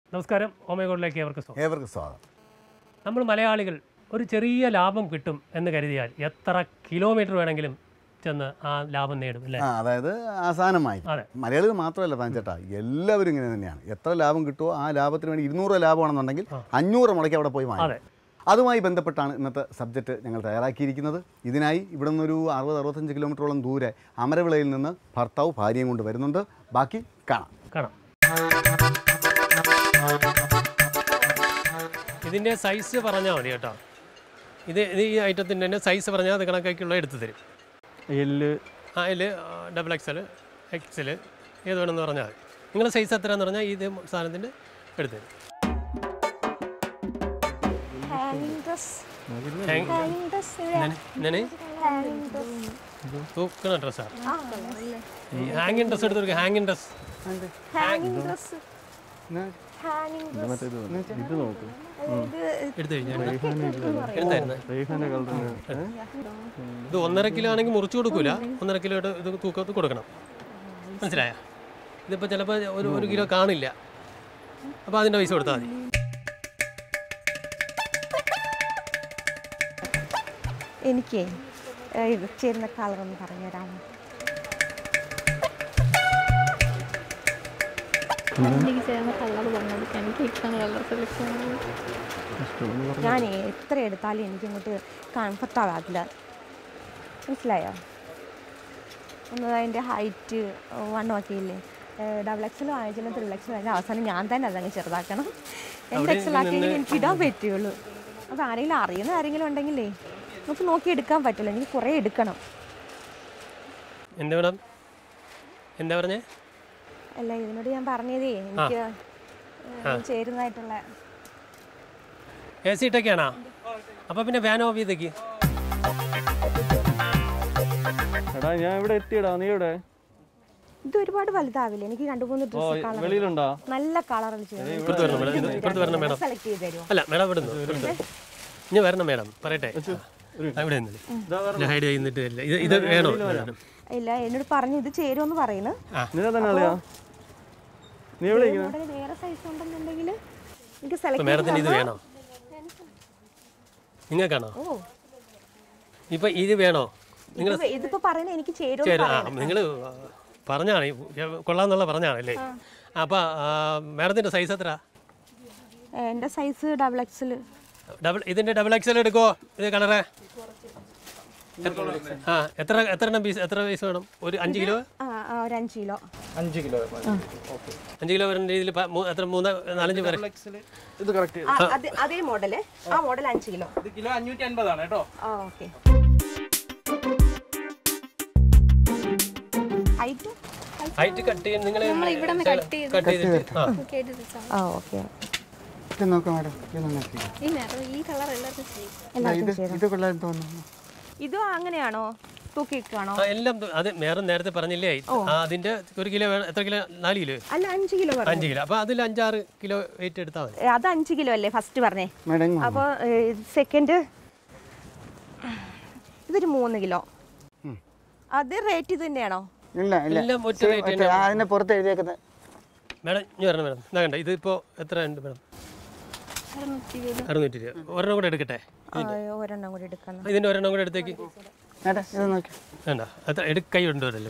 നമസ്കാരം ഓമേഗോഡിലേക്ക് ഏവർക്ക് സ്വാഗതം. നമ്മൾ മലയാളികൾ ഒരു ചെറിയ ലാഭം കിട്ടും എന്ന് കരുതിയാൽ എത്ര കിലോമീറ്റർ വേണമെങ്കിലും ചെന്ന് ആ ലാഭം നേടും അല്ലേ? അതായത് ആസാനമായി. അതെ, മലയാളികൾ മാത്രമല്ല ചേട്ടാ, എല്ലാവരും ഇങ്ങനെ തന്നെയാണ്. എത്ര ലാഭം കിട്ടുമോ ആ ലാഭത്തിന് വേണ്ടി 200 രൂപ ലാഭമാണെന്നുണ്ടെങ്കിൽ 500 മുടക്കി അവിടെ പോയി വാങ്ങും. അതുമായി ബന്ധപ്പെട്ടാണ് ഇന്നത്തെ സബ്ജക്റ്റ് ഞങ്ങൾ തയ്യാറാക്കിയിരിക്കുന്നത്. ഇതിനായി ഇവിടെ നിന്നൊരു 60-65 കിലോമീറ്ററോളം ദൂരെ അമരവിളയിൽ നിന്ന് ഭർത്താവ് ഭാര്യയും കൊണ്ട് വരുന്നുണ്ട്. ബാക്കി കാണാം. ഇതിൻ്റെ സൈസ് പറഞ്ഞാൽ മതി കേട്ടോ. ഇത് ഈ ഐറ്റത്തിൻ്റെ തന്നെ സൈസ് പറഞ്ഞാൽ അത് കണക്കാക്കിയുള്ള എടുത്തു തരും. L XXL XL ഏത് വേണമെന്ന് പറഞ്ഞാൽ മതി. നിങ്ങളുടെ സൈസ് എത്രയാണെന്ന് പറഞ്ഞാൽ ഇത് സാധനത്തിൻ്റെ എടുത്തു തരും. തൂക്കുന്ന ഡ്രസ്സാണ്. ഹാങ്ങിങ് ഡ്രസ്സ് എടുത്തു കൊടുക്കുക. ഹാങ്ങിങ് ഡ്രസ്സ് ഇത് നോക്ക്. എടുത്തു കഴിഞ്ഞാൽ ഇത് 1.5 കിലോ ആണെങ്കിൽ മുറിച്ചു കൊടുക്കൂല. 1.5 കിലോ ഇത് തൂക്കത്ത് കൊടുക്കണം. മനസ്സിലായ? ഇതിപ്പോൾ ചിലപ്പോൾ ഒരു കിലോ കാണില്ല. അപ്പോൾ അതിൻ്റെ പൈസ കൊടുത്താൽ മതി. എനിക്ക് ചേരുന്ന കളറൊന്ന് പറഞ്ഞുതരാമോ? ഞാൻ എത്ര എടുത്താലും എനിക്കിങ്ങോട്ട് കംഫർട്ടാകാത്തില്ല. മനസ്സിലായോ? ഒന്ന് അതിൻ്റെ ഹൈറ്റ് വണ്ണമൊക്കെ ഇല്ലേ, XXL വാങ്ങിച്ചാലും XXL വാങ്ങിച്ചാൽ അവസാനം ഞാൻ തന്നെ അതങ്ങ് ചെറുതാക്കണം. എൻ്റെ XL ആക്കിയെങ്കിൽ എനിക്ക് ഇടാൻ പറ്റുള്ളൂ. അപ്പോൾ ആരെങ്കിലും അറിയുന്ന ആരെങ്കിലും ഉണ്ടെങ്കിലേ നമുക്ക് നോക്കി എടുക്കാൻ പറ്റില്ല. എനിക്ക് കുറേ എടുക്കണം. എന്താ മേഡം എന്താ പറഞ്ഞേ? അല്ല, ഇതിനോട് ഞാൻ പറഞ്ഞതേ എനിക്ക് ചേരുന്നതായിട്ടുള്ള AC ഇട്ടൊക്കെയാണോ? അപ്പോൾ പിന്നെ ഫാൻ ഓഫ് ചെയ്തേക്ക്. എടാ ഞാൻ ഇവിടെ എത്തിയടാ, നീ ഇവിടെ? ഇത് ഒരുപാട് വലുതാവില്ല. എനിക്ക് 2-3 ഡ്രസ്സ് നല്ല കളർ സെലക്ട് ചെയ്ത് തരുമോ? അല്ല മേഡം ഇവിടെ ഇനി വരണം മേഡം, പറയട്ടെ. ഹൈഡ് ചെയ്യുന്നിട്ട് ഇത് വേണോ? ഇല്ല, എന്നോട് പറഞ്ഞു ഇത് ചേരുമെന്ന് പറയുന്നു. വേറെ സൈസ് ഉണ്ടെന്നുണ്ടെങ്കിൽ എനിക്ക് സെലക്ട് മേഡത്തിന് ഇത് വേണോ? നിങ്ങൾക്കാണോ? ഇപ്പൊ ഇത് വേണോ? നിങ്ങൾ ഇതിപ്പോ പറയുന്നത് എനിക്ക് ചേരും. നിങ്ങൾ പറഞ്ഞാണ് കൊള്ളാന്നുള്ള പറഞ്ഞാണല്ലേ? അപ്പൊ മേഡത്തിന്റെ സൈസ് എത്ര? എന്റെ സൈസ് XXL. ഇതിന്റെ XXL എടുക്കോ? ഇത് കളറേ എത്ര പീസ് വേണം? ഒരു 5 കിലോ? ഒരു 5 കിലോ. 5 കിലോ 5 കിലോ വരുന്ന രീതിയിൽ എത്ര 3-4 പേര്? ഇത് കറക്റ്റ്. അതേ മോഡല്. ആ മോഡൽ 5 കിലോ. ഇത് കിലോ 550 ആണ് കേട്ടോ. ഓക്കെ. ഹൈറ്റ് കട്ട് ചെയ്യാൻ നിങ്ങൾ കട്ട് ചെയ്തിട്ട് ഓക്കെ. ഇത് അങ്ങനെയാണോ? തൂക്കിക്കാണോ? എല്ലാം അത് നേരത്തെ പറഞ്ഞില്ലേ? അതിന്റെ 1 കിലോ എത്ര കിലോ? 4 കിലോ? അല്ല, 5 കിലോ. 5 കിലോ. അപ്പൊ അതിൽ 5-6 കിലോ വെയിറ്റ് എടുത്താൽ മതി. അത് 5 കിലോ അല്ലേ ഫസ്റ്റ് പറഞ്ഞേ? അപ്പൊ സെക്കൻഡ് ഇതൊരു 3 കിലോ. അത് റേറ്റ് ഇത് തന്നെയാണോ? എല്ലാം ഒറ്റ റേറ്റ്. അതിനെ പുറത്ത് എഴുതിയേക്കുന്നത് മേഡം ഇനി വരണം മേഡം. എന്താ കണ്ട ഇതിപ്പോ എത്ര ഉണ്ട് മേഡം? 600 രൂപ. ഒരെണ്ണം കൂടെ എടുക്കട്ടെ? ഒരെണ്ണം കൂടെ എടുക്കണം. ഇതിന്റെ ഒരെണ്ണം കൂടെ എടുത്തേക്ക്. വേണ്ട, എത്ര കൈ ഉണ്ടോ ഇവിടെ?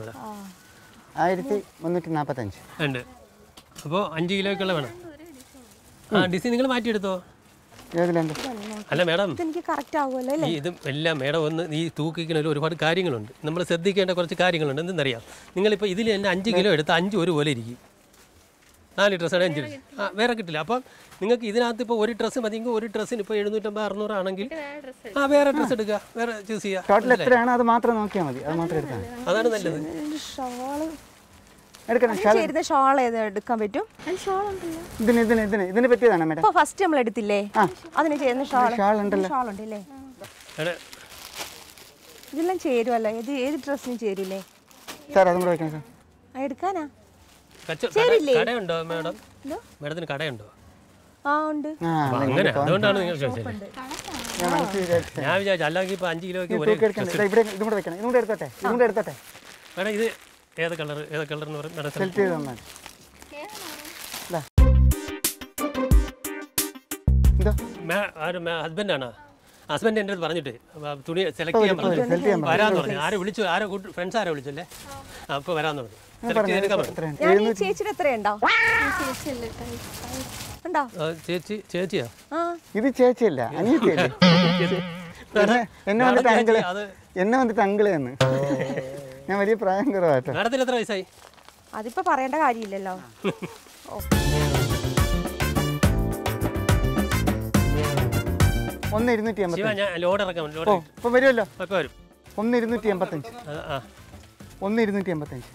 1345 ഉണ്ട്. അപ്പോൾ 5 കിലോയ്ക്കുള്ള വേണം. ഡിസൈൻ നിങ്ങൾ മാറ്റിയെടുത്തോ? അല്ല മേഡം, ഇതും എല്ലാം മേഡം ഒന്ന് ഈ തൂക്കിക്കുന്നതിൽ ഒരുപാട് കാര്യങ്ങളുണ്ട്. നമ്മൾ ശ്രദ്ധിക്കേണ്ട കുറച്ച് കാര്യങ്ങളുണ്ട്. എന്തെന്നറിയാം, നിങ്ങളിപ്പോൾ ഇതിൽ തന്നെ 5 കിലോ എടുത്ത് 5 ഒരുപോലെ ഇരിക്കും. 4 ഡ്രസ്സാണ് 5 ഡ്രസ്സ്. വേറെ കിട്ടില്ല. അപ്പം നിങ്ങൾക്ക് ഇതിനകത്ത് ഇപ്പോൾ ഒരു ഡ്രസ്സ് മതിയെങ്കിൽ ഒരു ഡ്രസ്സിന് ഇപ്പോൾ 750-600 ആണെങ്കിൽ വേറെ ഡ്രസ്സ് എടുക്കുക, വേറെ ചൂസ് ചെയ്യുക. അത് മാത്രം നോക്കിയാൽ മതി. അത് മാത്രം എടുത്താൽ അതാണ് നല്ലത്. ഷോൾ എടുക്കാൻ പറ്റും. ഇതിന് പറ്റിയതാണ് മേഡം. ഫസ്റ്റ് നമ്മൾ എടുത്തില്ലേ, അതിന് ചേരുന്ന ഷോൾ ഉണ്ടല്ലേ? ഇതെല്ലാം ചേരുവല്ലോ. ഏത് ഡ്രസ്സിനും ചേരില്ലേ? എടുക്കാനാ? കടയുണ്ടോ മേഡം? മേഡത്തിന് കടയുണ്ടോ? ഉണ്ട്. അങ്ങനെ അതുകൊണ്ടാണ് നിങ്ങൾ ചോദിച്ചത്. ഞാൻ വിചാരിച്ചു അല്ലെങ്കിൽ ഇപ്പൊ 5 കിലോയ്ക്ക് മേഡം ഇത് ഏത് കളർ എന്ന് പറയും? ഹസ്ബൻഡാണോ? ഹസ്ബൻഡ് എൻ്റെ അടുത്ത് പറഞ്ഞിട്ട് തുണി സെലക്ട് ചെയ്യാൻ പറഞ്ഞു. വരാമെന്ന് പറഞ്ഞു. ആരെ വിളിച്ചു? ഫ്രണ്ട്സ് ആരോ വിളിച്ചല്ലേ? അപ്പോൾ വരാമെന്ന് പറഞ്ഞു. സെലക്ട് ചെയ്തെടുക്കാൻ പറഞ്ഞു. ചേച്ചിയുടെ എത്രയുണ്ടോ? ചേച്ചിയാ? ഇത് ചേച്ചിയല്ല, അനിയത്തിയല്ലേ? എന്നെ വന്നിട്ട് അങ്കിളെന്ന്. ഞാൻ വലിയ പ്രായം കുറവാട്ടോ. മാഡത്തിന് എത്ര വയസ്സായി? അതിപ്പോ പറയേണ്ട കാര്യമില്ലല്ലോ. ഒന്ന് 285. ഞാൻ ലോഡ് ഇറക്കാം. ഇപ്പൊ വരുമല്ലോ. വരും. 1,285. 1,285.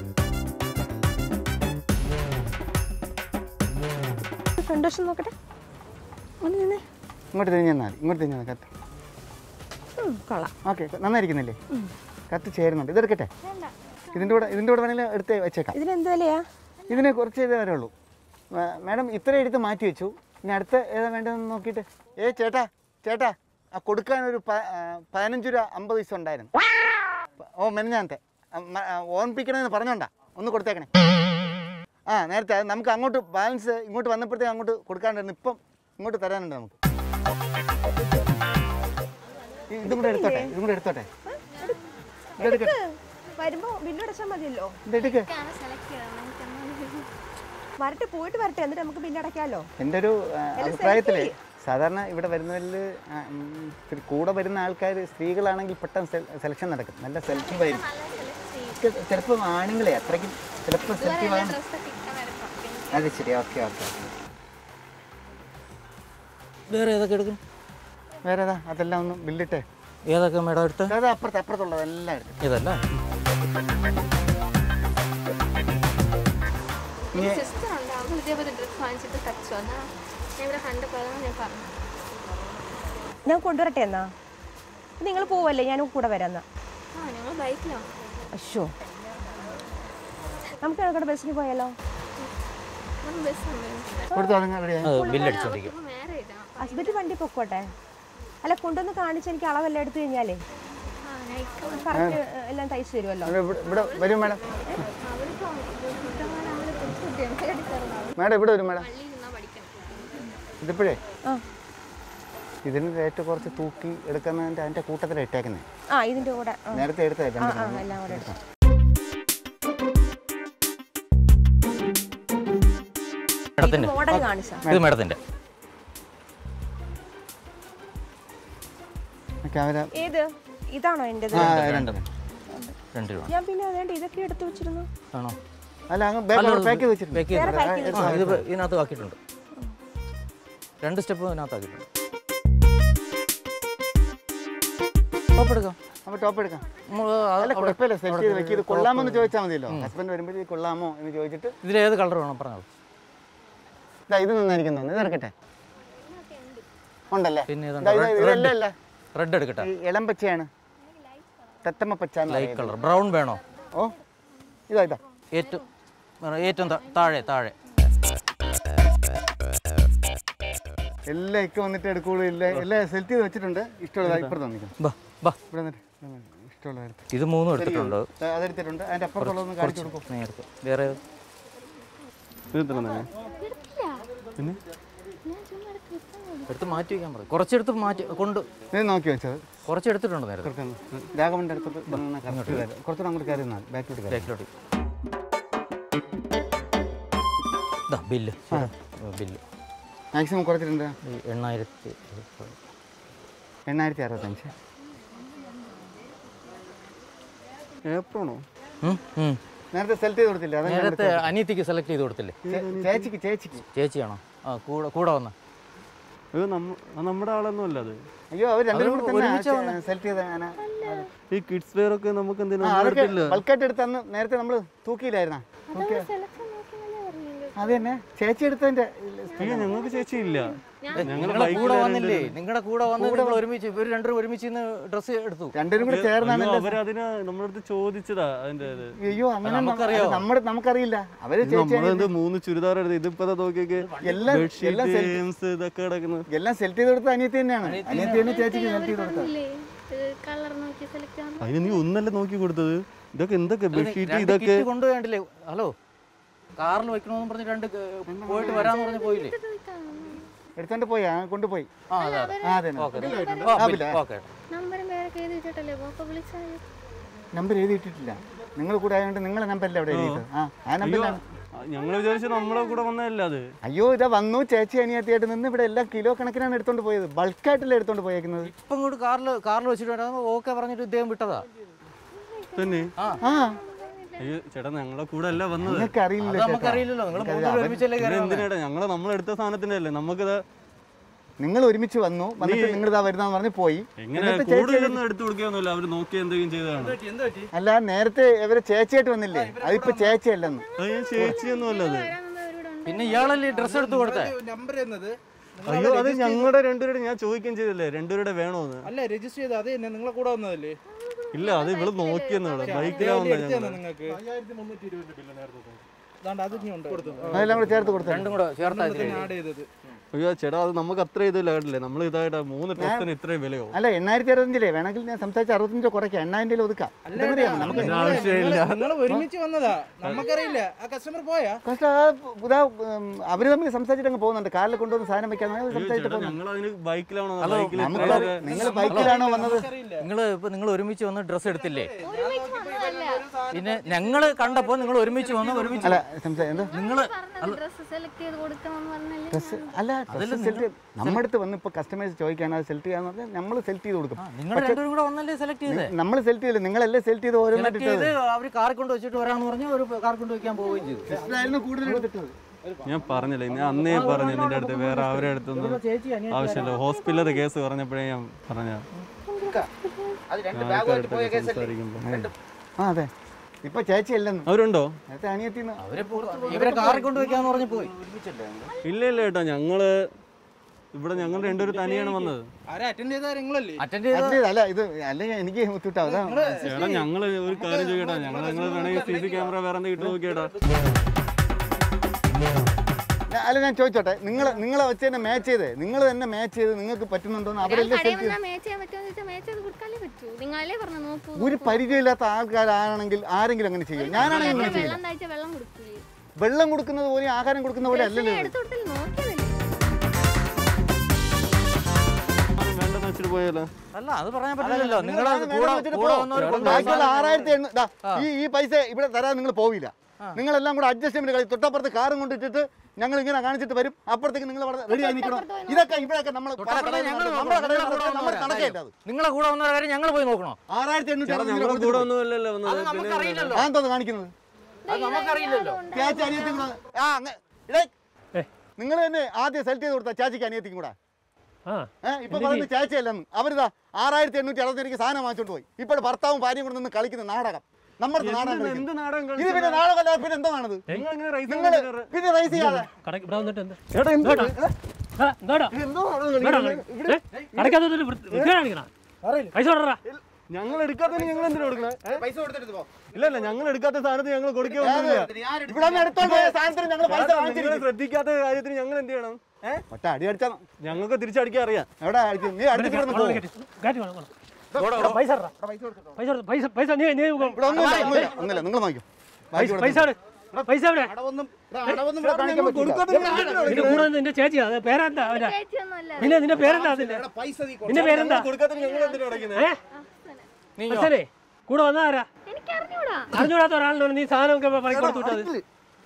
ഫ്രണ്ട് നോക്കട്ടെ. ഇങ്ങോട്ട് തിരിഞ്ഞാൽ ഇങ്ങോട്ട് തിരിഞ്ഞാൽ കത്ത്. ഓക്കെ, നന്നായിരിക്കുന്നില്ലേ? കത്ത് ചേരുന്നുണ്ട്. ഇതെടുക്കട്ടെ. ഇതിൻ്റെ കൂടെ വേണമെങ്കിൽ എടുത്ത് വെച്ചേക്കാം. ഇതിനെന്ത് വിലയാ? ഇതിന് കുറച്ച് ഇതേ വരെയുള്ളൂ മാഡം. ഇത്ര എടുത്ത് മാറ്റി വെച്ചു. ഇനി അടുത്ത ഏതാ വേണ്ടതെന്ന് നോക്കിയിട്ട്. ചേട്ടാ ആ കൊടുക്കാനൊരു 15 രൂപ 50 പൈസ ഉണ്ടായിരുന്നു. ഓ മെനഞ്ഞാനത്തെ ഓർമ്മിപ്പിക്കണമെന്ന് പറഞ്ഞോണ്ടാ ഒന്ന് കൊടുത്തേക്കണേ. നേരത്തെ നമുക്ക് അങ്ങോട്ട് ബാലൻസ് ഇങ്ങോട്ട് വന്നപ്പോഴത്തേക്ക് അങ്ങോട്ട് കൊടുക്കാണ്ടായിരുന്നു. ഇപ്പം ഇങ്ങോട്ട് തരാനുണ്ട് നമുക്ക്. ഇതും കൂടെ എടുത്തോട്ടെ. വരുമ്പോ ബില്ലടച്ചാൽ മതിയല്ലോ. ഇതെടുക്ക്. പോയിട്ട് വരട്ടെ, എന്നിട്ട് നമുക്ക് ബില്ലടയ്ക്കാലോ. എൻ്റെ ഒരു അഭിപ്രായത്തില് സാധാരണ ഇവിടെ വരുന്നവരിൽ കൂടെ വരുന്ന ആൾക്കാർ സ്ത്രീകളാണെങ്കിൽ പെട്ടെന്ന് സെലക്ഷൻ നടക്കും. നല്ല സെലക്റ്റീവ് ആയിരിക്കും. ചിലപ്പോൾ ആണുങ്ങളെ അത്രയ്ക്കും ചിലപ്പോൾ സെലക്റ്റീവ് ആണ്. അത് ശരി. ഓക്കെ. വേറെ ഏതൊക്കെ എടുക്കും? വേറെ ഏതാ? അതെല്ലാം ഒന്ന് ബില്ലിട്ടെ. ഏതൊക്കെ മേഡം എടുത്ത്? അത് അപ്പുറത്തുള്ളതെല്ലാം എടുക്കും. ഇതല്ല ഞാൻ കൊണ്ടുവരട്ടെ എന്നാ? നിങ്ങൾ പോവല്ലേ? ഞാനും കൂടെ വരാന്നാ. അശ്ശോ, നമുക്ക് ഞങ്ങളുടെ ബസ്സിന് പോയാലോ? ഹസ്ബൻഡ് വണ്ടി പൊക്കോട്ടെ. അല്ല, കൊണ്ടുവന്ന് കാണിച്ച് എനിക്ക് അളവെല്ലാം എടുത്തു കഴിഞ്ഞാലേ കറക്റ്റ് എല്ലാം തയ്ച്ചു തരുമല്ലോ. വരും മാഡം. ഇവിടെ വരും മാഡം. ഇതിപ്പോഴേ ഇതിന് റേറ്റ് കുറച്ച് തൂക്കി എടുക്കുന്നതിൻ്റെ അതിൻ്റെ കൂട്ടത്തിൽ ഇട്ടേക്കുന്നത്. ഇതിൻ്റെ കൂടെ നേരത്തെ എടുത്തേ. എല്ലാം കൂടെ എടുക്കാം. മോഡൽ കാണിച്ചാ ഇത് മേഡത്തിൻ്റെ. ഏത്? ഇതാണോ എൻ്റെ? 2 രൂപ. ഞാൻ പിന്നെ അതേണ്ട ഇതൊക്കെ എടുത്തു വെച്ചിരുന്നു. ആണോ? അല്ല, പാക്ക് ചെയ്ത് ഇതിനകത്ത് ആക്കിയിട്ടുണ്ട്. 2 സ്റ്റെപ്പ് ഇതിനകത്ത് ആക്കിയിട്ടുണ്ട്. ടോപ്പ് എടുക്കാം. കുഴപ്പമില്ല. സെറ്റ് ചെയ്ത് വെക്കി. ഇത് കൊള്ളാമോ എന്ന് ചോദിച്ചാൽ മതിയല്ലോ. ഹസ്ബൻഡ് വരുമ്പോഴത്തേക്ക് കൊള്ളാമോ എന്ന് ചോദിച്ചിട്ട്. ഇതിലേത് കളർ വേണം പറഞ്ഞോ. ഇത് നന്നായിരിക്കും തോന്നുന്നു. ഇതെടുക്കട്ടെ. ഉണ്ടല്ലേ? പിന്നെ റെഡ് എടുക്കട്ടെ. ഇളം പച്ചയാണ്. തത്തമ്മ പച്ച. Light colour. ബ്രൗൺ വേണോ? ഓ, ഇതാ ഏറ്റവും താഴെ. എല്ലാം ഒക്കെ വന്നിട്ട് എടുക്കുള്ളൂ. എല്ലാം സെലക്ട് ചെയ്ത് വെച്ചിട്ടുണ്ട്. ഇഷ്ടമുള്ളതായി ഇപ്പുറത്ത് വന്നിരിക്കും. ഇഷ്ടമുള്ള ഇത് 3 എടുത്തിട്ടുണ്ട്. അതെടുത്തിട്ടുണ്ട്. അതിൻ്റെ അപ്പുറത്തുള്ളതൊന്ന് കാണിച്ചു കൊടുക്കും. വേറെ എടുത്ത് മാറ്റി വയ്ക്കാൻ പറയും. കുറച്ചെടുത്ത് മാറ്റി കൊണ്ട് നോക്കി വെച്ചത് കുറച്ചെടുത്തിട്ടുണ്ട്. നേരത്തെ രാഘവൻ്റെ അടുത്തോട്ട് കുറച്ചുകൂടെ അങ്ങോട്ട് കയറി ബാക്കിലോട്ട്. ബില്ല് മാക്സിമം കുറച്ചിട്ടുണ്ട്. 8,065. ഏപ്രിലാണോ? നേരത്തെ സെലക്ട് ചെയ്ത് കൊടുത്തില്ല? നേരത്തെ അനിയത്തിക്ക് സെലക്ട് ചെയ്ത് കൊടുത്തില്ലേ? ചേച്ചിയാണോ? കൂടെ വന്ന നമ്മുടെ ആളൊന്നും അല്ല അത്. അയ്യോ, അവർ രണ്ടും കൂടെ സെലക്ട് ചെയ്ത ഈ കിഡ്സ് വെയർ ഒക്കെ നമുക്ക് ബൾക്കായിട്ട് എടുത്തന്ന് നേരത്തെ നമ്മൾ തൂക്കിയില്ലായിരുന്ന? അത് തന്നെ ചേച്ചി എടുത്തതിന്റെ. ഞങ്ങൾക്ക് ചേച്ചി ഇല്ല. നിങ്ങളുടെ കൂടെ വന്നില്ലേ? നിങ്ങളുടെ കൂടെ വന്ന് ഒരുമിച്ച് ഇവർ രണ്ടുപേരും ഒരുമിച്ച് ഡ്രസ്സ് എടുത്തു. രണ്ടുപേരും കൂടെ ചേർന്നാണ് അവരതിന് നമ്മുടെ അടുത്ത് ചോദിച്ചതാ. അതിന്റെ അയ്യോ, അങ്ങനെ നമുക്കറിയില്ല. അവര് 3 ചുരിദാർ എടുത്ത് ഇതിപ്പോ നോക്കിയൊക്കെ ഇതൊക്കെ കിടക്കുന്നത്. എല്ലാം സെലക്ട് ചെയ്ത് കൊടുത്ത അനിയത്തി തന്നെയാണ്. അനിയത്തി തന്നെ ചേച്ചിക്ക് സെലക്ട് ചെയ്ത് കൊടുത്തത്. അതിന് നീ ഒന്നല്ല നോക്കി കൊടുത്തത്. ഇതൊക്കെ എന്തൊക്കെ ബെഡ്ഷീറ്റ് ഇതൊക്കെ കൊണ്ടുപോയില്ലേ? ഹലോ, കാറിൽ വെക്കണമെന്ന് പറഞ്ഞ് 2 പോയിട്ട് വരാന്ന് പറഞ്ഞ് പോയില്ലേ? എടുത്തോണ്ട് പോയി കൊണ്ടുപോയി. നമ്പർ എഴുതിയിട്ടില്ല. നിങ്ങൾ കൂടെ ആയതുകൊണ്ട് നിങ്ങളെ നമ്പറല്ലേ അവിടെ എഴുതിയത്? ആ നമ്പറിലാണ്. ഞങ്ങൾ വിചാരിച്ചു നമ്മളെ കൂടെ വന്നതല്ല അത്. അയ്യോ ഇതാ വന്നു ചേച്ചി അനിയത്തിയായിട്ട് നിന്ന് ഇവിടെ എല്ലാം കിലോ കണക്കിനാണ് എടുത്തോണ്ട് പോയത്. ബൾക്കായിട്ടല്ലേ എടുത്തോണ്ട് പോയേക്കുന്നത്. ഇപ്പം ഇങ്ങോട്ട് കാറിൽ വെച്ചിട്ട് ഓക്കെ പറഞ്ഞിട്ട് ഇദ്ദേഹം വിട്ടതാ തന്നെ. ആ അയ്യോ ചേട്ടാ ഞങ്ങളെ കൂടെ അല്ല വന്നത്. നിങ്ങൾക്ക് അറിയില്ല. നമുക്കറിയില്ലല്ലോ. നിങ്ങൾ ഒരുമിച്ചല്ലേ എന്തിനാ ഞങ്ങള് നമ്മളെടുത്ത സാധനത്തിന്റെ അല്ലേ നമുക്കിത്. നിങ്ങൾ ഒരുമിച്ച് വന്നു വന്നിട്ട് നിങ്ങൾ ഇതാ വരുന്ന പറഞ്ഞ് പോയി. എങ്ങനെ കൂടുതലൊന്നും എടുത്തു കൊടുക്കാന്നല്ല അവര് നോക്കി എന്തെങ്കിലും ചെയ്തതാണ്. അല്ല നേരത്തെ ഇവര് ചേച്ചിയായിട്ട് വന്നില്ലേ? അതിപ്പോ ചേച്ചിയല്ലെന്ന്. ചേച്ചിയൊന്നും അല്ലത്. പിന്നെ ഇയാളല്ലേ ഡ്രസ് എടുത്ത് കൊടുത്തേ? അയ്യോ അത് ഞങ്ങളുടെ രണ്ടുപേരുടെ ഞാൻ ചോദിക്കുകയും ചെയ്തില്ലേ രണ്ടുപേരുടെ വേണോന്ന്. അല്ല രജിസ്റ്റർ ചെയ്ത് അത് തന്നെ നിങ്ങളെ കൂടെ വന്നതല്ലേ? ഇല്ല അത് ഇവിടെ നോക്കിയെന്നാണ് ബൈക്കിലാ വന്നത്. നിങ്ങൾക്ക് അതെല്ലാം കൂടെ ചേർത്ത് കൊടുത്തു. രണ്ടും കൂടെ ചേർത്താ ആഡ് ചെയ്തത്. അയ്യോ ചേട്ടാ അത് നമുക്ക് അത്ര ഇതില്ല കേട്ടില്ലേ. നമ്മൾ ഇതായിട്ട് 3 ഡ്രസ്സിന് ഇത്രയും വിലയോ? അല്ല 8065 വേണമെങ്കിൽ ഞാൻ സംസാരിച്ച് 65 കുറയ്ക്കാം. 8000 ഒതുക്കാം. നിങ്ങൾ ഒരുമിച്ച് വന്നതാ. നമുക്കറിയില്ല. ആ കസ്റ്റമർ പോയാ അവര് തമ്മിൽ സംസാരിച്ചിട്ട് അങ്ങ് പോകുന്നുണ്ട്. കാറിൽ കൊണ്ടുവന്ന് സാധനം വെക്കാൻ സംസാരിച്ചിട്ട് ഞങ്ങൾ അതിന് ബൈക്കിലാണോ? നിങ്ങൾ ബൈക്കിലാണോ വന്നത്? നിങ്ങൾ ഒരുമിച്ച് വന്ന് ഡ്രസ് എടുത്തില്ലേ? പിന്നെ ഞങ്ങള് കണ്ടപ്പോ നിങ്ങൾ ഒരുമിച്ച് വന്ന് ഒരുമിച്ച് അല്ല നമ്മുടെ അടുത്ത് വന്ന് ഇപ്പൊ കസ്റ്റമേഴ്സ് ചോദിക്കാണ് അത് സെലക്ട് ചെയ്യാന്ന് പറഞ്ഞാൽ നമ്മൾ സെലക്ട് ചെയ്ത് കൊടുക്കും. നിങ്ങൾ രണ്ടുപേരും കൂടെ വന്നല്ലേ സെലക്ട് ചെയ്തേ? നമ്മൾ സെലക്ട് ചെയ്തില്ല. നിങ്ങളല്ലേ സെലക്ട് ചെയ്ത് ഓരോന്നിട്ട് അവര് കാറിൽ കൊണ്ട് വെച്ചിട്ട് വരാന്ന് പറഞ്ഞു. ഒരു കാർ കൊണ്ട് വെക്കാൻ പോവുകയും ചെയ്തു. കൂടുതൽ എടുത്തിട്ടത് ഞാൻ പറഞ്ഞില്ലേ ഞാൻ അന്നേ പറഞ്ഞു നിന്റെ അടുത്ത് വേറെ അവരുടെ അടുത്തൊന്നും ആവശ്യമില്ല. ഹോസ്പിറ്റലിലെ കേസ് പറഞ്ഞപ്പോഴേ ഞാൻ പറഞ്ഞ അതെ ഇപ്പൊ ചേച്ചി അല്ലെന്ന് അവരുണ്ടോ? ഇവരെ കാറിൽ കൊണ്ട് വെക്കാന്ന് പറഞ്ഞു പോയി. ഇല്ല ഇല്ല ചേട്ടാ ഞങ്ങള് ഇവിടെ ഞങ്ങൾ രണ്ടുപേരും തനിയാണ് വന്നത്. അറ്റൻഡ് ചെയ്ത അല്ല ഇത് അല്ല എനിക്ക് മുത്തിട്ടാ ചേട്ടാ ഞങ്ങള് ഒരു കാര്യം ചോദിക്കട്ടാ. ഞങ്ങൾ വേണമെങ്കിൽ CC ക്യാമറ വേറെ എന്തെങ്കിലും ഇട്ട് നോക്കിയേട്ടാ. അല്ല ഞാൻ ചോദിച്ചോട്ടെ നിങ്ങളെ വെച്ച് തന്നെ മാച്ച് ചെയ്തേ. നിങ്ങൾ തന്നെ മാച്ച് ചെയ്ത് നിങ്ങൾക്ക് പറ്റുന്നുണ്ടോന്ന് അവരെല്ലാം ഒരു പരിചയമില്ലാത്ത ആൾക്കാരാണെങ്കിൽ ആരെങ്കിലും അങ്ങനെ ചെയ്യും. ഞാനാണെങ്കിൽ അങ്ങനെ ചെയ്യും. വെള്ളം കൊടുക്കുന്നത് പോലെ ആഹാരം കൊടുക്കുന്ന പോലെ അല്ലല്ലോ. വേണ്ടെന്ന് വെച്ചിട്ട് പോയാലോ? അല്ല അത് പറയാൻ പറ്റില്ലല്ലോ. ബാക്കിയുള്ള 6800 ഈ പൈസ ഇവിടെ തരാൻ നിങ്ങൾ പോവില്ല. നിങ്ങളെല്ലാം കൂടെ അഡ്ജസ്റ്റ്മെന്റ് കളി. തൊട്ടപ്പുറത്ത് കാറും കൊണ്ടിട്ടിട്ട് ഞങ്ങൾ ഇങ്ങനെ കാണിച്ചിട്ട് വരും. അപ്പുറത്തേക്ക് നിങ്ങൾ റെഡി ആയി നിൽക്കണം. ഇതൊക്കെ ഇവിടെയൊക്കെ നമ്മൾ നിങ്ങളെ കൂടെ വന്ന കാര്യം ഞങ്ങൾ പോയി നോക്കണോ? 6800 കൂടെ ഒന്നുമല്ലല്ലോ അതെന്തോന്ന് കാണിക്കുന്നത്? നിങ്ങൾ തന്നെ ആദ്യം സെലക്ട് ചെയ്ത് കൊടുത്ത ചാച്ചിക്ക് അനിയത്തിക്കും കൂടെ ഇപ്പൊ പറയുന്നത് ചേച്ചിയല്ലെന്ന്. അവരിതാ 6860 സാധനം വാങ്ങിച്ചോണ്ട് പോയി. ഇപ്പോൾ ഭർത്താവും ഭാര്യയും കൂടെ നിന്ന് കളിക്കുന്ന നാടകം. നമ്മുടെ നാടകം ഇത് പിന്നെ നാടകമല്ല പിന്നെ എന്താണത്? പിന്നെ റൈസ് ചെയ്യാതെ ഞങ്ങൾ എടുക്കാത്ത ഞങ്ങൾ എന്തിനാ കൊടുക്കണേ? ഇല്ല ഞങ്ങൾ എടുക്കാത്ത സാധനത്തിന് ഞങ്ങൾ കൊടുക്കുകയൊന്നുമില്ല. ശ്രദ്ധിക്കാത്ത കാര്യത്തിന് ഞങ്ങൾ എന്ത് ചെയ്യണം? ഞങ്ങൾക്ക് തിരിച്ചടിക്കാൻ അറിയാം. നിന്റെ ചേച്ചിയാ പേരെന്താ? പിന്നെ നിന്റെ പേരെന്താ? നിന്റെ പേരെന്താ? കൂടെ വന്നാരാ? അറിഞ്ഞൂടാത്ത ഒരാളിനോട് നീ സാധനമൊക്കെ പറയും കൊടുത്തു വിട്ടത്.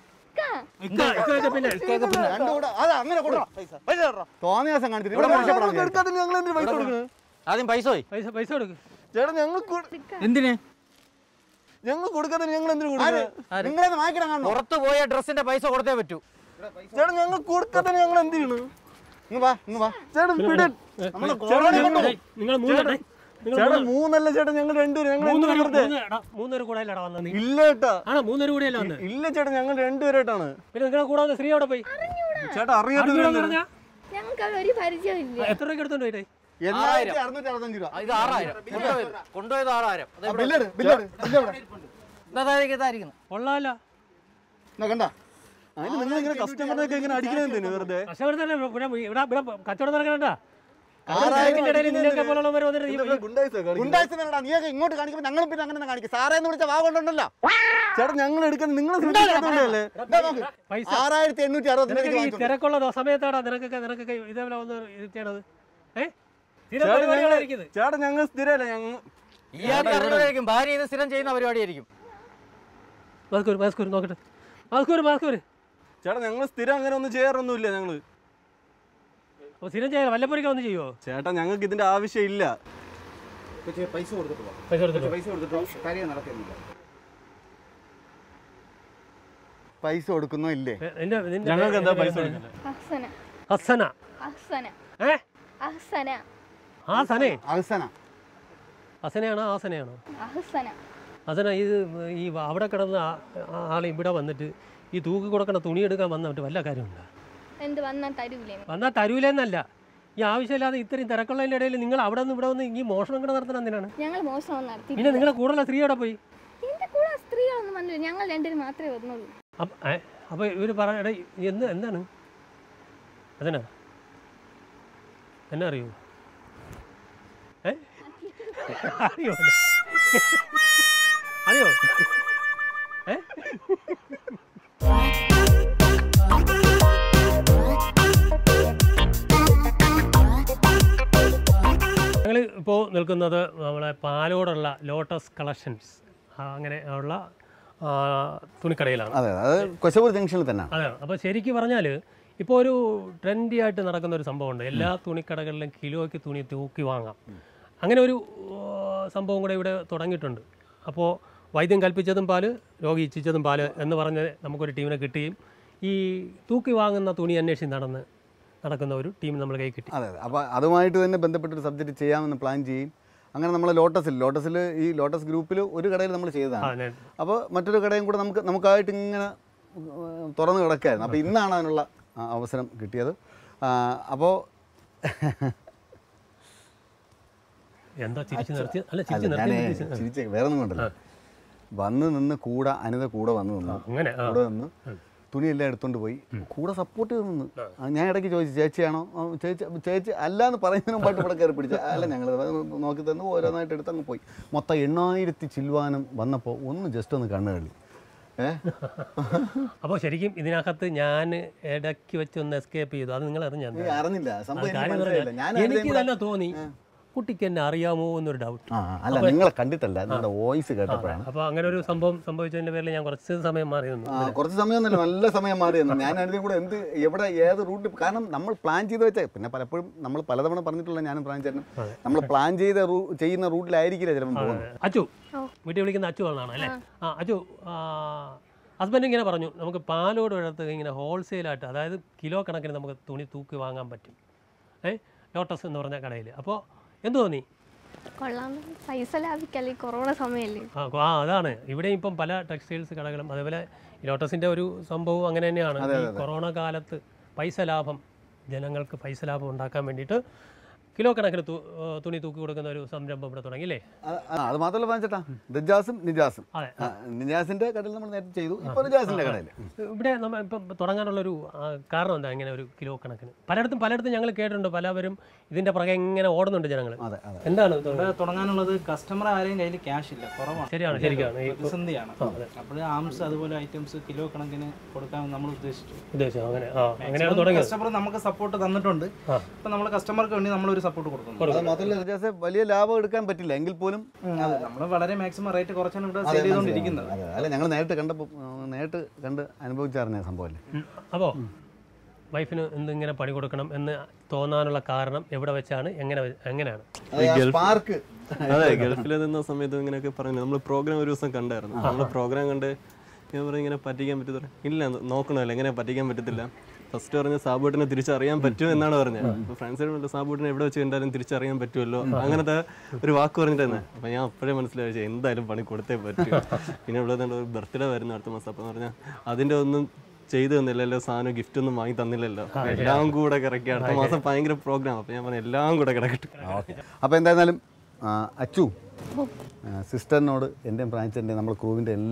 ആദ്യം പൈസ പൈസ കൊടുക്കും. ചേട്ടാ ഞങ്ങൾ എന്തിന്? ഞങ്ങൾ കൊടുക്കാതെ ഞങ്ങൾ എന്തിനു കൊടുക്കണം? പുറത്തു പോയ ഡ്രസ്സിന്റെ പൈസ കൊടുത്തേ പറ്റൂ. ചേട്ടാ ഞങ്ങൾ കൊടുക്കാതെ ഞങ്ങൾ എന്ത് ചെയ്യണം? ചേട്ടാ മൂന്നല്ല ചേട്ടാ ഞങ്ങൾ രണ്ടുപേരും മൂന്നൂര് കൂടെ വന്നത്. ഇല്ല ചേട്ടാ. ആണോ മൂന്നൂര് കൂടെ അല്ല? ഇല്ല ചേട്ടാ ഞങ്ങൾ രണ്ടുപേരായിട്ടാണ്. പിന്നെ നിങ്ങളെ കൂടെ വന്ന സ്ത്രീ അവിടെ പോയി. ചേട്ടാ അറിയാത്ത എത്ര രൂപ എടുത്തോണ്ട് പോയിട്ടേ? 7665 രൂപ. ഇത് 6000 കൊണ്ടുപോയത് 6000. കൊള്ളാലോ. കണ്ട നിങ്ങൾ ഇങ്ങനെ കസ്റ്റമറിനൊക്കെ ഇങ്ങനെ അടിക്കണേ വെറുതെ? കസ്റ്റമർ തന്നെ ഇവിടെ കച്ചവടം നടക്കണ്ട. നീയൊക്കെ ഇങ്ങോട്ട് കാണിക്കുമ്പോൾ ഞങ്ങളും പിന്നെ അങ്ങനെ കാണിക്കും. സാറേ എന്ന് വിളിച്ച വാ കൊണ്ടുണ്ടല്ലോ ചേട്ടാ ഞങ്ങൾ എടുക്കുന്നത് നിങ്ങൾ 6860 തിരക്കുള്ള സമയത്താടാ നിനക്കൊക്കെ ഇതേപോലെ ഒന്ന് ചെയ്യണത്. ചേട്ടാ ഞങ്ങൾ സ്ഥിരമല്ല ഞങ്ങൾ ഭാര്യ ഇത് സ്ഥിരം ചെയ്യുന്ന പരിപാടിയായിരിക്കും. നോക്കട്ടെ. ചേട്ടാ ഞങ്ങൾ സ്ഥിരം അങ്ങനെ ഒന്നും ചെയ്യാറൊന്നുമില്ല. ഞങ്ങൾ സ്ഥിരം ചെയ്യാൻ വല്ലപ്പോഴേക്കും ഒന്ന് ചെയ്യുമോ? ചേട്ടാ ഞങ്ങൾക്ക് ഇതിന്റെ ആവശ്യമില്ല. പൈസ കൊടുത്തിട്ടോ കാര്യം നടക്കുന്നില്ല. പൈസ കൊടുക്കുന്നോ ഇല്ലേ? ഞങ്ങൾക്ക് എന്താ പൈസ? അസനയാണോ അസന? ഇത് ഈ അവിടെ കിടന്ന ആൾ ഇവിടെ വന്നിട്ട് ഈ തൂക്കി കൊടുക്കണ തുണി എടുക്കാൻ വന്നിട്ട് വല്ല കാര്യമുണ്ടോ? വന്നാൽ തരൂലെന്നല്ല, ഈ ആവശ്യമില്ലാതെ ഇത്രയും തിരക്കുള്ളതിൻ്റെ ഇടയിൽ നിങ്ങൾ അവിടെ നിന്ന് ഇവിടെ വന്ന് ഈ മോഷണം കൂടെ നടത്തണം എന്തിനാണ്? പിന്നെ നിങ്ങളെ കൂടുതലുള്ള സ്ത്രീ അവിടെ പോയി? അപ്പൊ ഇവര് പറയടേ എന്താണ് അതിനാ എന്നാ അറിയോ? അറിയോ അറിയോ? ഞങ്ങൾ ഇപ്പോൾ നിൽക്കുന്നത് നമ്മളെ പാലോടുള്ള ലോട്ടസ് കളക്ഷൻസ് അങ്ങനെ ഉള്ള തുണിക്കടയിലാണ്. അതെ, അത് കൊച്ചപൂർ ജംഗ്ഷനിൽ തന്നെ. അതെ. അപ്പോൾ ശരിക്കും പറഞ്ഞാൽ ഇപ്പോൾ ഒരു ട്രെൻഡി ആയിട്ട് നടക്കുന്ന ഒരു സംഭവമുണ്ട്. എല്ലാ തുണിക്കടകളിലും കിലോയ്ക്ക് തുണി തൂക്കി വാങ്ങാം. അങ്ങനെ ഒരു സംഭവം കൂടെ ഇവിടെ തുടങ്ങിയിട്ടുണ്ട്. അപ്പോൾ വൈദ്യം കൽപ്പിച്ചതും പാല്, രോഗി ഇച്ഛിച്ചതും പാല് എന്ന് പറഞ്ഞ് നമുക്കൊരു ടീമിനെ കിട്ടുകയും ഈ തൂക്കി വാങ്ങുന്ന തുണി അന്വേഷിച്ച് നടക്കുന്ന ഒരു ടീം നമ്മൾ കൈ കിട്ടി. അതെ. അപ്പോൾ അതുമായിട്ട് തന്നെ ബന്ധപ്പെട്ടൊരു സബ്ജക്റ്റ് ചെയ്യാമെന്ന് പ്ലാൻ ചെയ്യും. അങ്ങനെ നമ്മൾ ലോട്ടസിൽ ഈ ലോട്ടസ് ഗ്രൂപ്പിൽ ഒരു കടയിൽ നമ്മൾ ചെയ്തതാണ്. അപ്പോൾ മറ്റൊരു കടയും കൂടെ നമുക്കായിട്ട് ഇങ്ങനെ തുറന്ന് കിടക്കുകയായിരുന്നു. അപ്പോൾ ഇന്നാണ് അതിനുള്ള അവസരം കിട്ടിയത്. അപ്പോൾ എന്താ ചിരിച്ചു നിർത്തി? ചിരിച്ച വേറെ ഒന്നും കൊണ്ടല്ലോ, വന്ന് നിന്ന് അനിത കൂടെ വന്ന് നിന്ന് തുണിയെല്ലാം എടുത്തോണ്ട് പോയി കൂടെ സപ്പോർട്ട് ചെയ്ത് നിന്ന്. ഞാൻ ഇടയ്ക്ക് ചോദിച്ചു ചേച്ചിയാണോ? ചേച്ചി അല്ല എന്ന് പറയുന്നതിന് മുമ്പായിട്ട് ഇവിടെ കയറി പിടിച്ച അല്ല, ഞങ്ങൾ നോക്കി തന്നു ഓരോന്നായിട്ട് എടുത്തങ്ങ് പോയി. മൊത്തം 8000 ചില്ലുവാനം വന്നപ്പോൾ ജസ്റ്റ് ഒന്ന് കണ്ണു കളി. അപ്പോൾ ശരിക്കും ഇതിനകത്ത് ഞാൻ ഇടയ്ക്ക് വെച്ചൊന്ന് എസ്കേപ്പ് ചെയ്തു. അത് നിങ്ങൾ അറിഞ്ഞില്ല. എനിക്ക് തന്നെ തോന്നി കുട്ടിക്ക് എന്നെ അറിയാമോ എന്നൊരു ഡൗട്ട്. അല്ല, നിങ്ങളെ കണ്ടിട്ടല്ല, നിങ്ങളുടെ വോയിസ് കേട്ടപ്പോഴാണ്. അപ്പോൾ അങ്ങനെ ഒരു സംഭവം സംഭവിച്ചതിൻ്റെ പേരിൽ ഞാൻ കുറച്ച് സമയം മാറി നിന്നു. കുറച്ച് സമയമൊന്നുമില്ല, നല്ല സമയം മാറി നിന്നു. ഞാൻ അതിൻ്റെ കൂടെ എവിടെ ഏത് റൂട്ട്, കാരണം നമ്മൾ പ്ലാൻ ചെയ്ത് വെച്ചാൽ പിന്നെ പലപ്പോഴും നമ്മൾ പലതവണ പറഞ്ഞിട്ടുള്ള ഞാനും പ്ലാൻ ചേട്ടനും നമ്മൾ പ്ലാൻ ചെയ്യുന്ന റൂട്ടിലായിരിക്കില്ല ചിലപ്പോൾ പോകുന്നത്. അച്ചു വീട്ടിൽ വിളിക്കുന്ന അച്ചു ആളാണ് അല്ലേ? അച്ചു ഹസ്ബൻഡ് ഇങ്ങനെ പറഞ്ഞു നമുക്ക് പാലോട് എടുത്ത് ഇങ്ങനെ ഹോൾസെയിലായിട്ട്, അതായത് കിലോ കണക്കിന് നമുക്ക് തുണി തൂക്കി വാങ്ങാൻ പറ്റും ലോട്ടസ് എന്ന് പറഞ്ഞ കടയിൽ. അപ്പോൾ എന്ത് തോന്നി? പൈസ ലാഭിക്കല്ലേ, കൊറോണ സമയല്ലേ. അതാണ് ഇവിടെ ഇപ്പം പല ടെക്സ്റ്റൈൽസ് കടകളും അതേപോലെ ലോട്ടസിൻ്റെ ഒരു സംഭവം അങ്ങനെ തന്നെയാണ്. ഈ കൊറോണ കാലത്ത് പൈസ ലാഭം, ജനങ്ങൾക്ക് പൈസ ലാഭം ഉണ്ടാക്കാൻ വേണ്ടിയിട്ട് കിലോ കണക്കിന് തുണി തൂക്കി കൊടുക്കുന്ന ഒരു സംരംഭം ഇവിടെ തുടങ്ങിയില്ലേ? അത് മാത്രമല്ല പറഞ്ഞേട്ടാ, നിജാസും നിജാസിന്റെ കടയിൽ നമ്മൾ നേരത്തെ ചെയ്തു. ഇപ്പോൾ നിജാസിന്റെ കടയിൽ ഇവിടെ നമ്മൾ ഇപ്പം തുടങ്ങാനുള്ളൊരു കാരണം എന്താ? ഇങ്ങനെ ഒരു കിലോ കണക്കിന് പലയിടത്തും ഞങ്ങൾ കേട്ടിട്ടുണ്ട്, പലവരും ഇതിന്റെ പുറകെ ഇങ്ങനെ ഓടുന്നുണ്ട് ജനങ്ങൾ. എന്താണ് തുടങ്ങാനുള്ളത്? കസ്റ്റമർ ആരെയും കയ്യിൽ ക്യാഷ് ഇല്ല, കുറവാണ്. ശരിയാണ് പ്രതിസന്ധിയാണ്. അപ്പോൾ ആംസ് അതുപോലെ ഐറ്റംസ് കിലോ കണക്കിന് കൊടുക്കാൻ നമ്മൾ ഉദ്ദേശിച്ചു. അങ്ങനെയാണ് തുടങ്ങിയത്. കസ്റ്റമർ നമുക്ക് സപ്പോർട്ട് തന്നിട്ടുണ്ട്. ഇപ്പം നമ്മൾ കസ്റ്റമർക്ക് വേണ്ടി നമ്മൾ സപ്പോർട്ട് കൊടുക്കുന്നു. മാത്രമല്ല വലിയ ലാഭം എടുക്കാൻ പറ്റില്ല എങ്കിൽ പോലും നമ്മൾ വളരെ മാക്സിമം റേറ്റ് കുറച്ചാണ് ഇവിടെ സെയിൽ ചെയ്തുകൊണ്ടിരിക്കുന്നത്. അല്ല, ഞങ്ങൾ നേരിട്ട് കണ്ട് അനുഭവിച്ചറിഞ്ഞ സംഭവമല്ലേ. അപ്പോൾ വൈഫിന് എന്തിങ്ങനെ പണി കൊടുക്കണം എന്ന് തോന്നാനുള്ള കാരണം എവിടെ വെച്ചാണ്, എങ്ങനെയാണ്? അതെ, ഗൾഫിൽ നിന്ന സമയത്ത് ഇങ്ങനെയൊക്കെ പറഞ്ഞു. നമ്മൾ പ്രോഗ്രാം ഒരു ദിവസം കണ്ടായിരുന്നു. നമ്മൾ പ്രോഗ്രാം കണ്ട് ഞാൻ പറഞ്ഞു ഇങ്ങനെ പറ്റിക്കാൻ പറ്റും. ഇല്ല, നോക്കണമല്ലോ, എങ്ങനെ പറ്റിക്കാൻ പറ്റത്തില്ല. ഫസ്റ്റ് പറഞ്ഞ സാബുട്ടിനെ തിരിച്ചറിയാൻ പറ്റും എന്നാണ് പറഞ്ഞത്. അപ്പോൾ ഫ്രണ്ട്സിനോട് സാബുട്ടിനെ എവിടെ വെച്ച് കണ്ടാലും തിരിച്ചറിയാൻ പറ്റുമല്ലോ, അങ്ങനത്തെ ഒരു വാക്ക് പറഞ്ഞിട്ടായിരുന്നു. അപ്പോൾ ഞാൻ അപ്പോഴേ മനസ്സിലായി എന്തായാലും പണി കൊടുത്തേ പറ്റും. പിന്നെ ഇവിടെ ഒരു ബർത്ത്ഡേ വരുന്ന അടുത്ത മാസം. അപ്പോൾ പറഞ്ഞാൽ അതിൻ്റെ ഒന്നും ചെയ്തു തന്നില്ലല്ലോ, സാധനം ഗിഫ്റ്റ് ഒന്നും വാങ്ങി തന്നില്ലല്ലോ, എല്ലാം കൂടെ കിടക്കുക. അടുത്ത മാസം ഭയങ്കര പ്രോഗ്രാം. അപ്പോൾ ഞാൻ പറഞ്ഞു എല്ലാം കൂടെ കിടക്കട്ടെ. അപ്പോൾ എന്തായിരുന്നാലും അച്ചു സിസ്റ്ററിനോട് എൻ്റെയും ഫ്രാൻസിൻ്റെയും നമ്മുടെ ക്രൂവിൻ്റെ എല്ലാം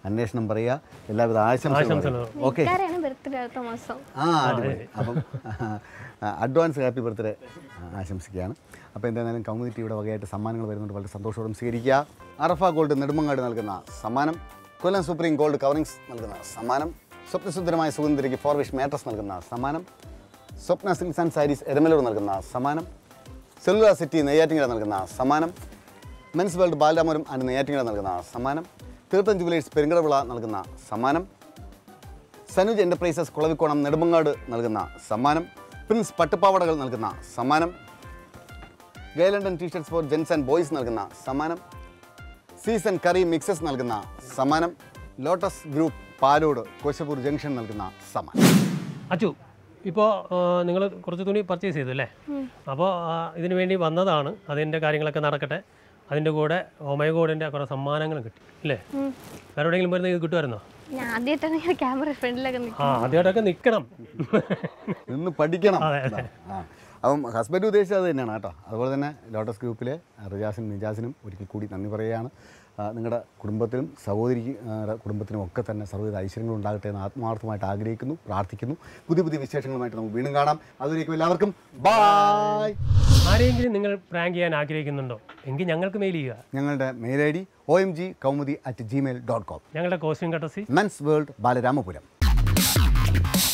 അന്വേഷണം പറയുക. എല്ലാവിധ ആശംസകളും. ഓക്കെ, ബർത്ത്ഡേ അടുത്ത മാസം. അടിപൊളി. അപ്പം അഡ്വാൻസ് ഹാപ്പി ബർത്ത്ഡേ ആശംസിക്കുകയാണ്. അപ്പോൾ എന്തായാലും കൗമുദി ടിവിയുടെ വകയായിട്ട് സമ്മാനങ്ങൾ വരുന്നുണ്ട്. വളരെ സന്തോഷത്തോടെ സ്വീകരിക്കുക. അറഫ ഗോൾഡ് നെടുമങ്ങാട് നൽകുന്ന സമ്മാനം, കൊല്ലം സുപ്രീം ഗോൾഡ് കവറിങ്സ് നൽകുന്ന സമ്മാനം, സ്വപ്നസുന്ദരമായ സുഗന്ധരിക്ക് ഫോർവിഷ് മാട്രസ് നൽകുന്ന സമ്മാനം, Swapna silks and sarees Eramalloor നൽകുന്ന സമ്മാനം, സെല്ലുലാർ സിറ്റി നെയ്യാറ്റിങ്കര നൽകുന്ന സമ്മാനം, men's world Balaramapuram and Neyyattinkara നൽകുന്ന സമ്മാനം, തീർത്ഥം ജുവലേഴ്സ് പെരുങ്കടവിള നൽകുന്ന സമ്മാനം, സനുജ് എൻ്റർപ്രൈസസ് കുളവിക്കോണം നെടുമങ്ങാട് നൽകുന്ന സമ്മാനം, പ്രിൻസ് പട്ടുപാവടകൾ നൽകുന്ന സമ്മാനം, ഗൈലണ്ടൻ t shirts for gents and boys നൽകുന്ന സമ്മാനം, സീസൺ കറി മിക്സസ് നൽകുന്ന സമ്മാനം, ലോട്ടസ് ഗ്രൂപ്പ് പാലോട് കോശപ്പൂർ ജംഗ്ഷൻ നൽകുന്ന സമ്മാനം. അച്ചു, ഇപ്പോൾ നിങ്ങൾ കുറച്ച് തുണി പർച്ചേസ് ചെയ്തു അല്ലേ? അപ്പോൾ ഇതിനു വേണ്ടി വന്നതാണ്. അതിൻ്റെ കാര്യങ്ങളൊക്കെ നടക്കട്ടെ. അതിൻ്റെ കൂടെ ഓമയഗോഡിൻ്റെ കുറേ സമ്മാനങ്ങളും കിട്ടി അല്ലേ? വേറെ എവിടെയെങ്കിലും വരുന്ന ഇത് കിട്ടുമായിരുന്നോ? ആദ്യമായിട്ടൊക്കെ നിൽക്കണം, നിന്ന് പഠിക്കണം. അപ്പം ഹസ്ബൻഡ് ഉദ്ദേശിച്ചത് അത് തന്നെയാണ് കേട്ടോ. അതുപോലെ തന്നെ ലോട്ടസ് ഗ്രൂപ്പിലെ റിജാസിനും നിജാസിനും ഒരിക്കൽ കൂടി നന്ദി പറയുകയാണ്. നിങ്ങളുടെ കുടുംബത്തിനും സഹോദരിക്ക് കുടുംബത്തിനും ഒക്കെ തന്നെ സർവ്വവിധ ഐശ്വര്യങ്ങൾ ഉണ്ടാകട്ടെ എന്ന് ആത്മാർത്ഥമായിട്ട് ആഗ്രഹിക്കുന്നു, പ്രാർത്ഥിക്കുന്നു. പുതിയ പുതിയ വിശേഷങ്ങളുമായിട്ട് നമുക്ക് വീണ്ടും കാണാം. അതുവരേക്കും എല്ലാവർക്കും ബായ്. ആരെങ്കിലും നിങ്ങൾ പ്രാങ്ക് ചെയ്യാൻ ആഗ്രഹിക്കുന്നുണ്ടോ എങ്കിൽ ഞങ്ങൾക്ക് മെയിൽ ചെയ്യുക. ഞങ്ങളുടെ മെയിൽ ID omgkaumudi@gmail.com. ഞങ്ങളുടെ costume courtesy men's world Balaramapuram.